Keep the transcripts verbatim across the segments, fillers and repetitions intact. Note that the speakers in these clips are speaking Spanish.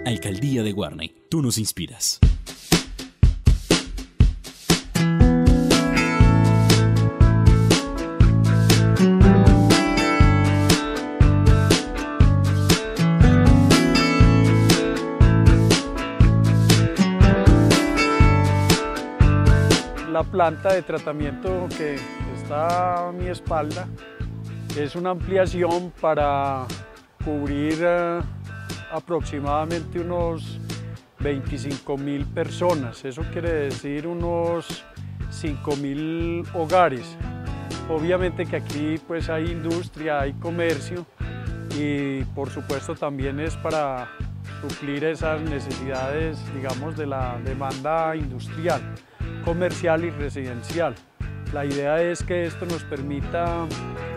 Alcaldía de Guarne, tú nos inspiras. La planta de tratamiento que está a mi espalda es una ampliación para cubrir eh, aproximadamente unos veinticinco mil personas, eso quiere decir unos cinco mil hogares. Obviamente que aquí pues hay industria, hay comercio y por supuesto también es para suplir esas necesidades, digamos, de la demanda industrial, comercial y residencial. La idea es que esto nos permita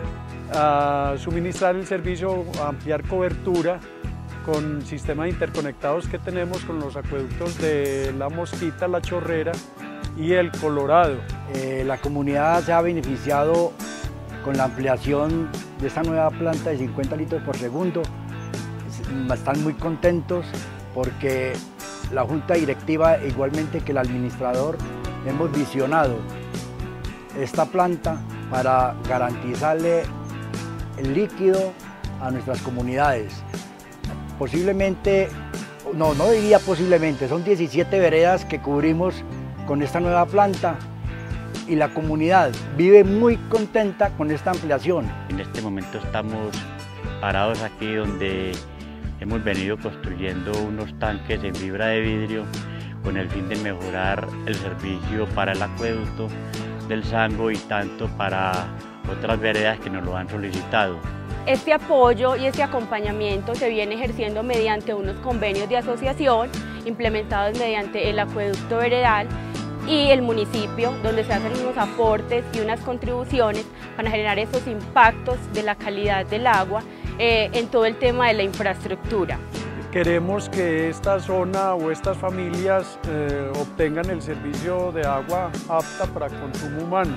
uh, suministrar el servicio, ampliar cobertura con sistemas interconectados que tenemos con los acueductos de La Mosquita, La Chorrera y El Colorado. Eh, la comunidad se ha beneficiado con la ampliación de esta nueva planta de cincuenta litros por segundo. Están muy contentos porque la junta directiva, igualmente que el administrador, hemos visionado esta planta para garantizarle el líquido a nuestras comunidades. Posiblemente, no, no diría posiblemente, son diecisiete veredas que cubrimos con esta nueva planta y la comunidad vive muy contenta con esta ampliación. En este momento estamos parados aquí donde hemos venido construyendo unos tanques en fibra de vidrio con el fin de mejorar el servicio para el acueducto del Sango y tanto para otras veredas que nos lo han solicitado. Este apoyo y este acompañamiento se viene ejerciendo mediante unos convenios de asociación implementados mediante el acueducto veredal y el municipio, donde se hacen unos aportes y unas contribuciones para generar esos impactos de la calidad del agua eh, en todo el tema de la infraestructura. Queremos que esta zona o estas familias eh, obtengan el servicio de agua apta para consumo humano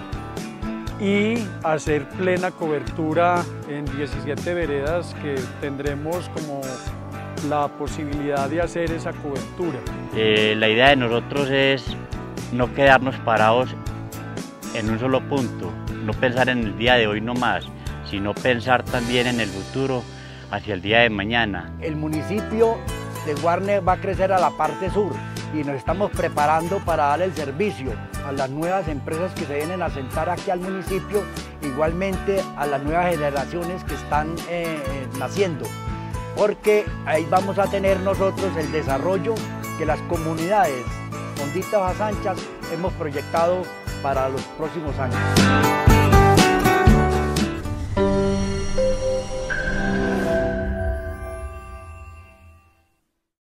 y hacer plena cobertura en diecisiete veredas que tendremos como la posibilidad de hacer esa cobertura. Eh, la idea de nosotros es no quedarnos parados en un solo punto, no pensar en el día de hoy nomás, sino pensar también en el futuro, hacia el día de mañana. El municipio de Guarne va a crecer a la parte sur y nos estamos preparando para dar el servicio a las nuevas empresas que se vienen a sentar aquí al municipio, igualmente a las nuevas generaciones que están eh, naciendo, porque ahí vamos a tener nosotros el desarrollo que las comunidades Honditas Anchas hemos proyectado para los próximos años.